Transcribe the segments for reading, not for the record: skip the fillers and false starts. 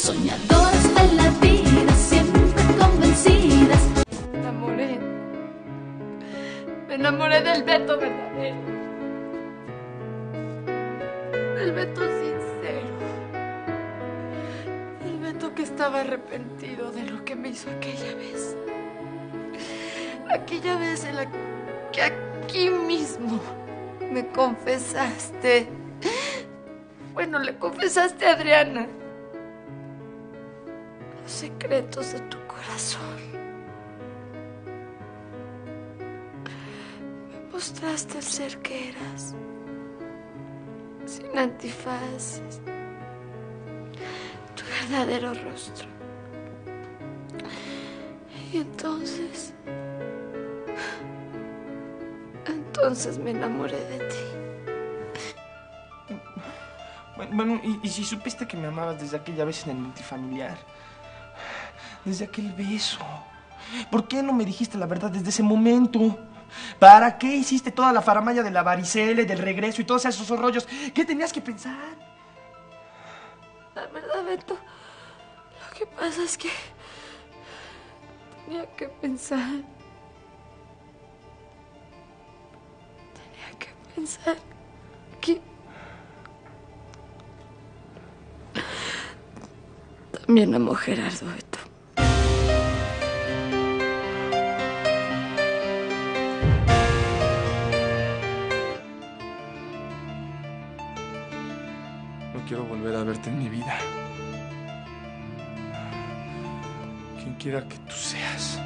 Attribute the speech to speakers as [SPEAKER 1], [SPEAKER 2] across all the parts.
[SPEAKER 1] soñadoras de la vida, siempre convencidas.
[SPEAKER 2] Me enamoré del Beto verdadero, del Beto sincero, del Beto que estaba arrepentido de lo que me hizo aquella vez en la que aquí mismo me confesaste. Bueno, le confesaste a Adriana los secretos de tu corazón. Me mostraste el ser que eras, sin antifaces, tu verdadero rostro. Y entonces me enamoré de ti.
[SPEAKER 3] Bueno, ¿y si supiste que me amabas desde aquella vez en el multifamiliar? Desde aquel beso. ¿Por qué no me dijiste la verdad desde ese momento? ¿Para qué hiciste toda la faramalla de la varicela, del regreso y todos esos rollos? ¿Qué tenías que pensar?
[SPEAKER 2] La verdad, Beto, lo que pasa es que tenía que pensar que también amo a Gerardo, Beto.
[SPEAKER 3] No quiero volver a verte en mi vida. Quien quiera que tú seas.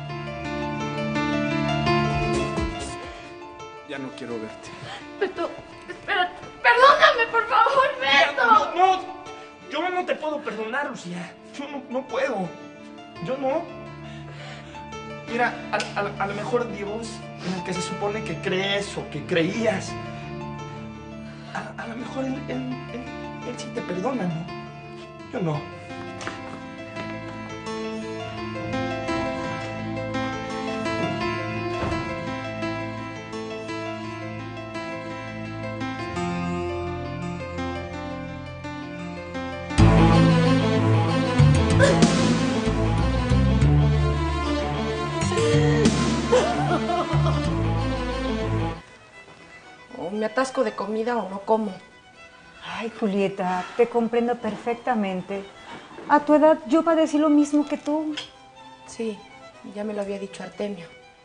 [SPEAKER 3] Ya no quiero verte.
[SPEAKER 2] Beto, espérate. Perdóname, por favor, Beto.
[SPEAKER 3] No, yo no te puedo perdonar, Lucía. Yo no puedo. Yo no. Mira, a lo mejor Dios, en el que se supone que crees o que creías, a lo mejor él sí te perdona, ¿no? Yo no.
[SPEAKER 2] O me atasco de comida o no como.
[SPEAKER 4] Ay, Julieta, te comprendo perfectamente. A tu edad yo padecí lo mismo que tú.
[SPEAKER 2] Sí, ya me lo había dicho Artemio.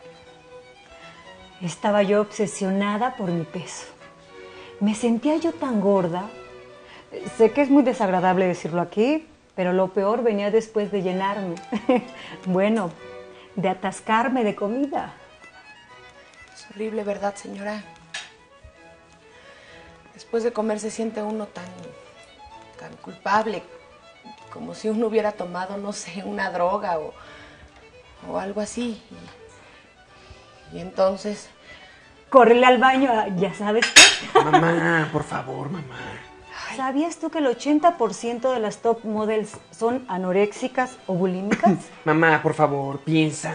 [SPEAKER 4] Estaba yo obsesionada por mi peso. Me sentía yo tan gorda. Sé que es muy desagradable decirlo aquí, pero lo peor venía después de llenarme. Bueno, de atascarme de comida.
[SPEAKER 2] Es horrible, ¿verdad, señora? Después de comer se siente uno tan culpable, como si uno hubiera tomado, no sé, una droga o algo así. Y entonces...
[SPEAKER 4] Córrele al baño, ¿ya sabes qué?
[SPEAKER 3] Mamá, por favor, mamá.
[SPEAKER 4] ¿Sabías tú que el 80% de las top models son anoréxicas o bulímicas?
[SPEAKER 5] Mamá, por favor, piensa.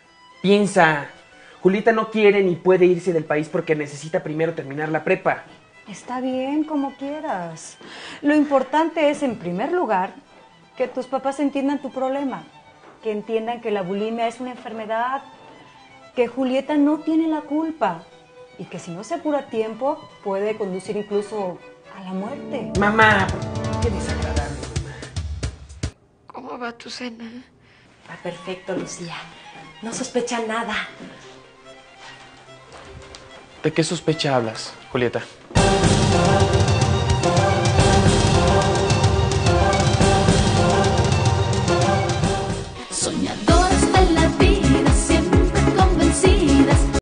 [SPEAKER 5] Julieta no quiere ni puede irse del país porque necesita primero terminar la prepa.
[SPEAKER 4] Está bien, como quieras. Lo importante es, en primer lugar, que tus papás entiendan tu problema, que entiendan que la bulimia es una enfermedad, que Julieta no tiene la culpa y que si no se apura a tiempo puede conducir incluso a la muerte.
[SPEAKER 5] Mamá, qué desagradable, mamá.
[SPEAKER 2] ¿Cómo va tu cena?
[SPEAKER 6] Va perfecto, Lucía. No sospecha nada.
[SPEAKER 3] ¿De qué sospecha hablas, Julieta?